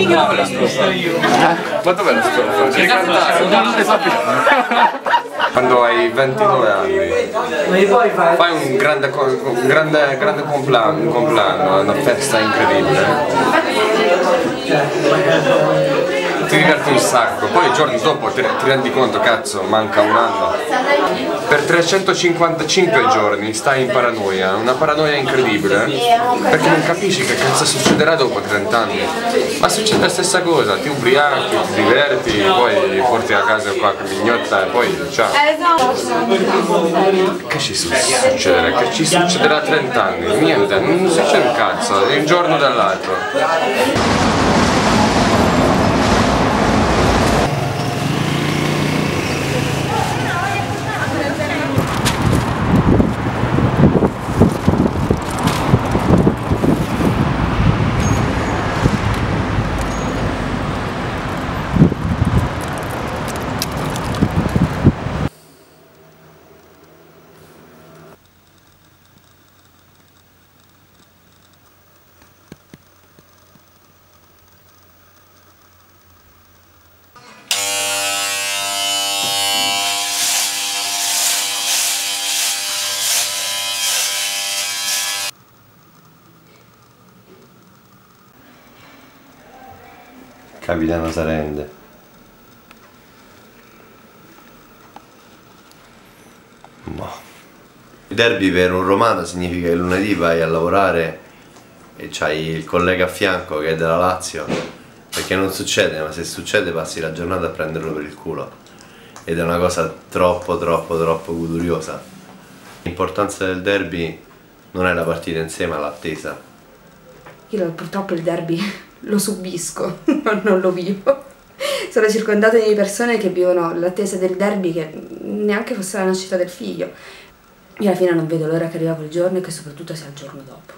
Dov'è la strofa? Ma dov'è la strofa? Devi cantare. Quando hai 29 anni fai un grande compleanno, una festa incredibile. Ti diverti un sacco, poi i giorni dopo ti rendi conto, cazzo, manca un anno. Per 355 giorni stai in paranoia, una paranoia incredibile, perché non capisci che cazzo succederà dopo 30 anni. Ma succede la stessa cosa, ti ubriachi, ti diverti, poi porti a casa qualche mignotta e poi ciao. Che ci succederà? Che ci succederà a 30 anni? Niente, non succede un cazzo, è un giorno dall'altro. Capitano Sarende. Boh. Il derby per un romano significa che lunedì vai a lavorare e c'hai il collega a fianco che è della Lazio, perché non succede, ma se succede passi la giornata a prenderlo per il culo ed è una cosa troppo goduriosa. L'importanza del derby non è la partita in sé ma l'attesa. Io purtroppo il derby lo subisco, non lo vivo. Sono circondata di persone che vivono l'attesa del derby che neanche fosse la nascita del figlio. Io alla fine non vedo l'ora che arriva quel giorno e che soprattutto sia il giorno dopo.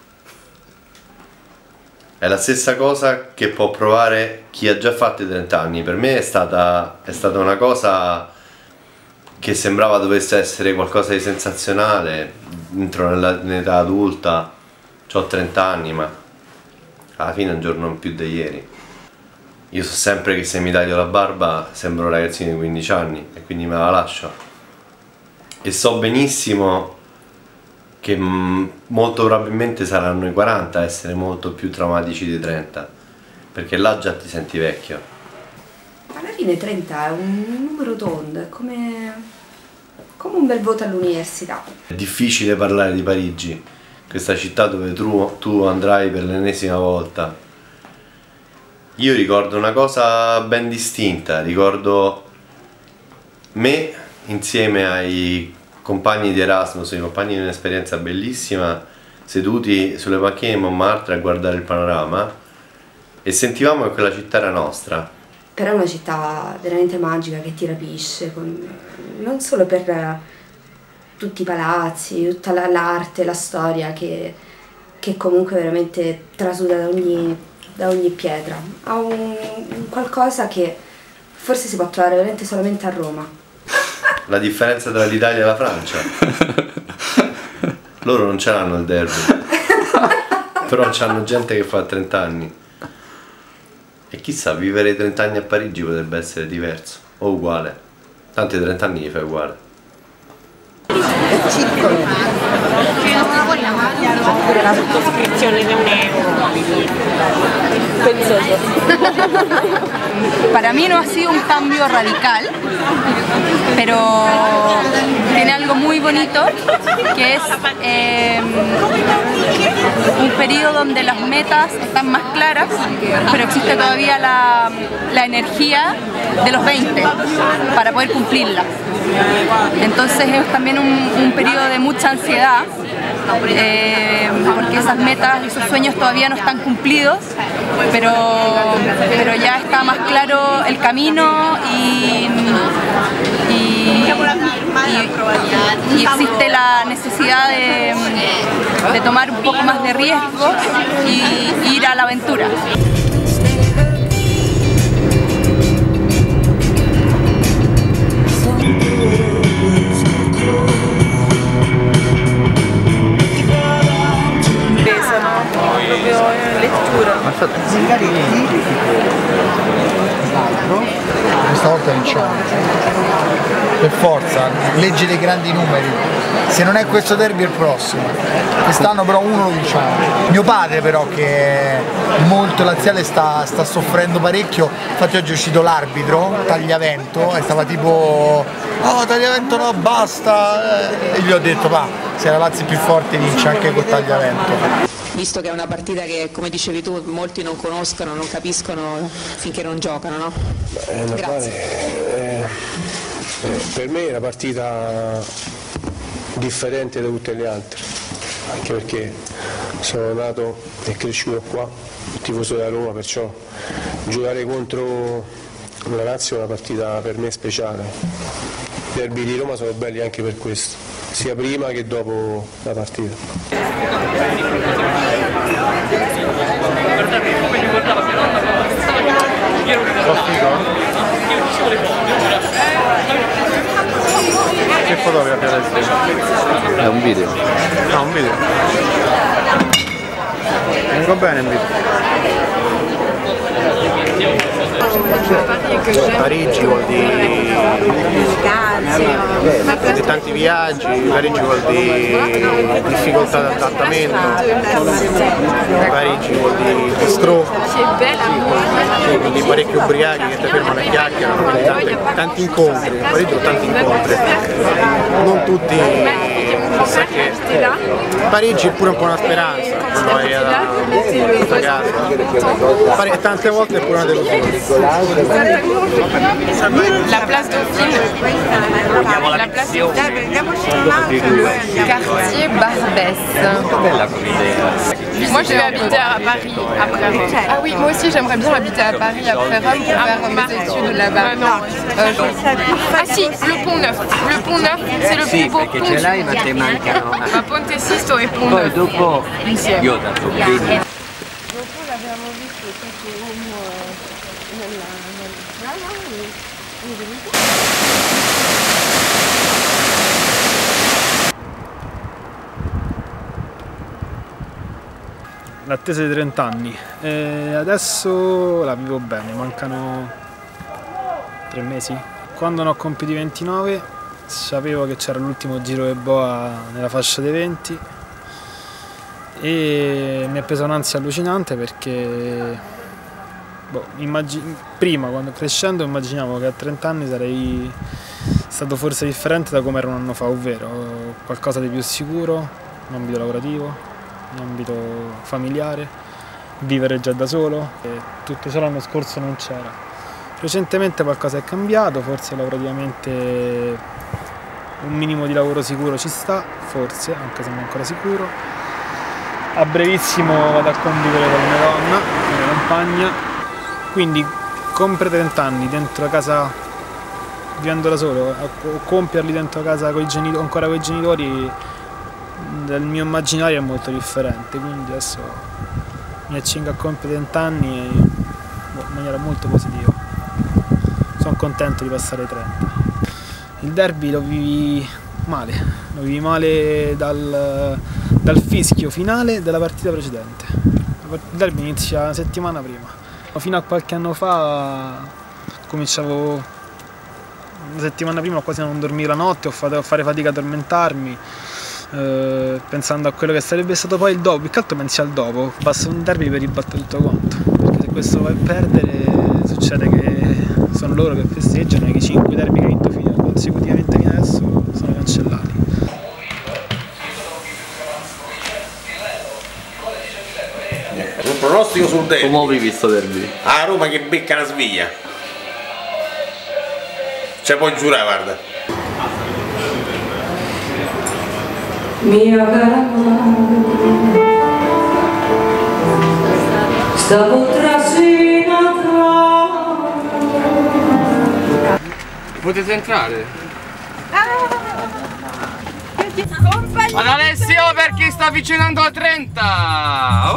È la stessa cosa che può provare chi ha già fatto i 30 anni. Per me è stata una cosa che sembrava dovesse essere qualcosa di sensazionale. Entro nell'età adulta, ho 30 anni, ma alla fine è un giorno più di ieri. Io so sempre che se mi taglio la barba sembro un ragazzino di 15 anni e quindi me la lascio. E so benissimo che molto probabilmente saranno i 40 a essere molto più traumatici dei 30, perché là già ti senti vecchio. Alla fine 30 è un numero tondo, è come un bel voto all'università. È difficile parlare di Parigi, questa città dove tu andrai per l'ennesima volta. Io ricordo una cosa ben distinta, ricordo me insieme ai compagni di Erasmus, i compagni di un'esperienza bellissima, seduti sulle panchine di Montmartre a guardare il panorama e sentivamo che quella città era nostra. Però è una città veramente magica che ti rapisce, non solo per tutti i palazzi, tutta l'arte, la storia che comunque veramente trasuda da ogni pietra. Ha un qualcosa che forse si può trovare veramente solamente a Roma. La differenza tra l'Italia e la Francia. Loro non ce l'hanno il derby, però c'hanno gente che fa 30 anni. E chissà, vivere i 30 anni a Parigi potrebbe essere diverso o uguale. Tanti 30 anni li fai uguale. Oppure la sottoscrizione di €1. Pensoso. Para mí no ha sido un cambio radical, pero tiene algo muy bonito, que es un periodo donde las metas están más claras, pero existe todavía la energía de los 20 para poder cumplirlas. Entonces es también un periodo de mucha ansiedad, porque esas metas y esos sueños todavía no están cumplidos, pero ya está más claro el camino y existe la necesidad de tomar un poco más de riesgo y ir a la aventura. Proprio lettura. Ma speranza, legge dei grandi numeri. Se non è questo derby è il prossimo. Quest'anno però uno lo vinciamo. Mio padre però, che è molto laziale, sta soffrendo parecchio, infatti oggi è uscito l'arbitro, Tagliavento, e stava tipo "Oh, Tagliavento no, basta", e gli ho detto "va, se la Lazio è più forte vince anche con Tagliavento". Visto che è una partita che, come dicevi tu, molti non conoscono, non capiscono finché non giocano, no? Grazie. Per me è una partita differente da tutte le altre, anche perché sono nato e cresciuto qua, tifoso della Roma, perciò giocare contro la Lazio è una partita per me speciale. I derby di Roma sono belli anche per questo, sia prima che dopo la partita. Che fotografi adesso? È un video. Ah, un video. Vengo bene in video. Parigi vuol dire tanti viaggi, Parigi vuol dire difficoltà d'adattamento, Parigi vuol dire bistro, vuol dire parecchi ubriachi che ti fermano e chiacchierano, tanti incontri, Parigi ho tanti incontri, non tutti, chissà che Parigi è pure un po' una speranza, poi da casa, tante volte è pure una delusione. La place Dauphine. La place Quartier Barbès. Moi je vais habiter à Paris après Rome. Ah oui, moi aussi j'aimerais bien habiter à Paris après Rome pour faire mes études là-bas. Ah si, le Pont Neuf. Le Pont Neuf, c'est le plus beau pont du monde. Ma Ponte Sisto e Pont Neuf. Insieme. L'abbiamo visto tutto uomo nella L'attesa di 30 anni e adesso la vivo bene, mancano 3 mesi. Quando ne ho compiuti 29 sapevo che c'era l'ultimo giro del Boa nella fascia dei 20 e mi è presa un'ansia allucinante perché prima, quando crescendo, immaginavo che a 30 anni sarei stato forse differente da come ero un anno fa, ovvero qualcosa di più sicuro in ambito lavorativo, in ambito familiare, vivere già da solo, e tutto ciò l'anno scorso non c'era. Recentemente qualcosa è cambiato, forse lavorativamente un minimo di lavoro sicuro ci sta, forse, anche se non ancora sicuro. A brevissimo vado a convivere con la mia donna, la mia compagna, quindi compiere 30 anni dentro casa, vivendo da solo, o compierli dentro casa ancora con i genitori, dal mio immaginario è molto differente, quindi adesso mi accingo a compiere 30 anni in maniera molto positiva. Sono contento di passare ai 30. Il derby lo vivi male dal fischio finale della partita precedente. Il derby inizia una settimana prima. Fino a qualche anno fa cominciavo una settimana prima quasi a non dormire la notte, a fare fatica a addormentarmi, pensando a quello che sarebbe stato poi il dopo. Più che altro pensi al dopo, basta un derby per ribattere tutto quanto, perché se questo va a perdere succede che sono loro che festeggiano e i 5 derby che hai vinto consecutivamente fino adesso sono cancellati. Un pronostico sul derby. Come avevi visto derby? A Roma che becca la sveglia. Cioè puoi giurare, guarda. Mia cara madre, stavo trasinata. Potete entrare? Ad Alessio per chi sta avvicinando a 30!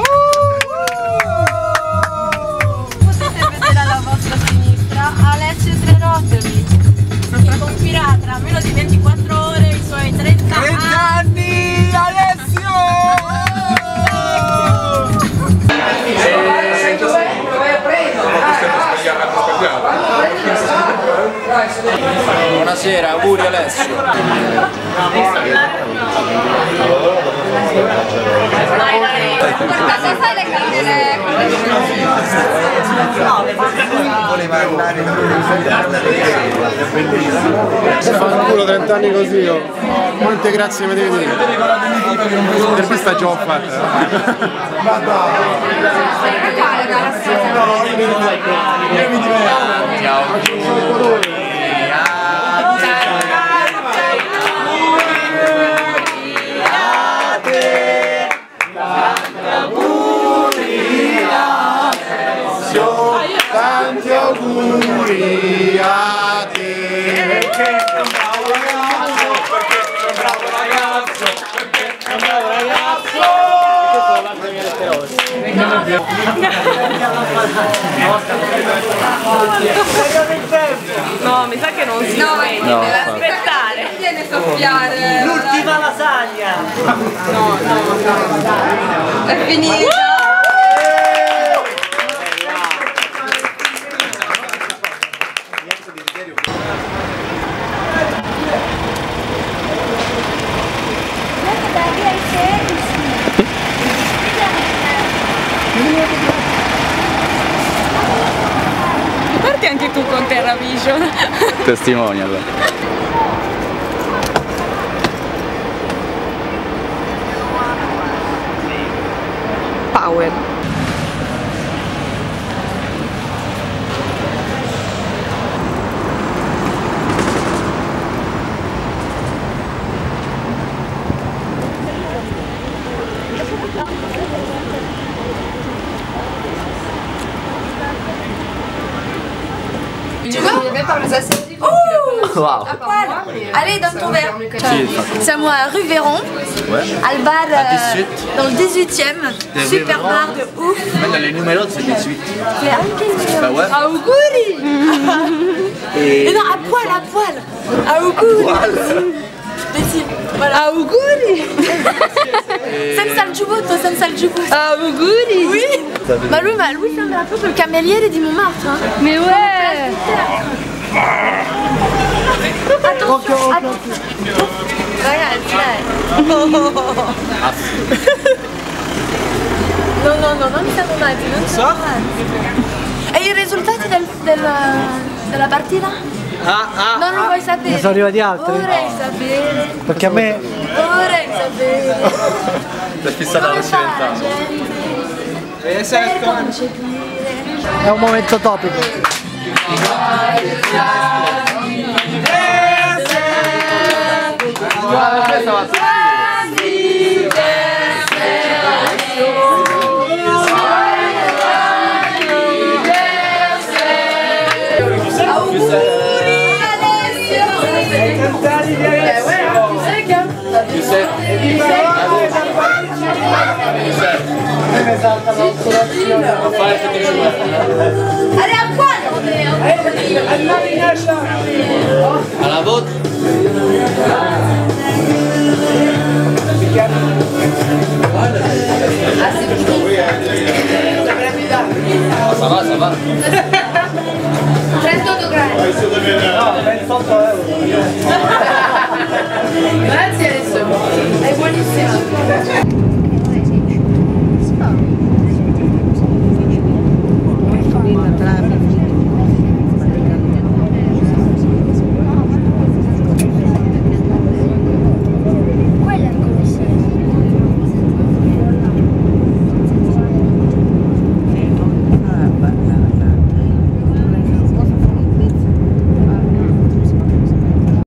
Potete vedere alla vostra sinistra Alessio Trerotovi, che compirà tra meno di 24 ore i suoi 30 anni! Alessio! buonasera, auguri Alessio. Fanculo 30 anni così io. Quante grazie mi devi dire? L'intervista già ho fatta. Tanti auguri a te. Perché è un bravo ragazzo, perché è un bravo ragazzo, perché è un bravo ragazzo. No, mi sa che non si può. No, deve aspettare. Viene soffiare. L'ultima lasagna. No. È finita. Parti anche tu con TerraVision. Testimonial. Power. Wow. Allez, donne ton verre. Sì, Siamo a Rue Véron, al bar dans le 18e, super bar de ouf. Le numero c'est 18. C'est anche il mio. Bah ouais. Auguri! Et non, à poil. Auguri! Mais si, voilà. Auguri! Senza il giubbotto, senza il giubbotto. Auguri! Oui! Ma lui sembra proprio il cameriere di Montmartre. Hein. Mais ouais! Attention, ragazzi, dai. No, non siamo matti, non siamo matti. E i risultati della partita? Non lo vuoi sapere? Ne sono arrivati altri? Vorrei sapere. Perché a me... Vorrei sapere. L'hai fissata la occidentale. Per concepire. È un momento topico. Allez, à poil! À la vôtre.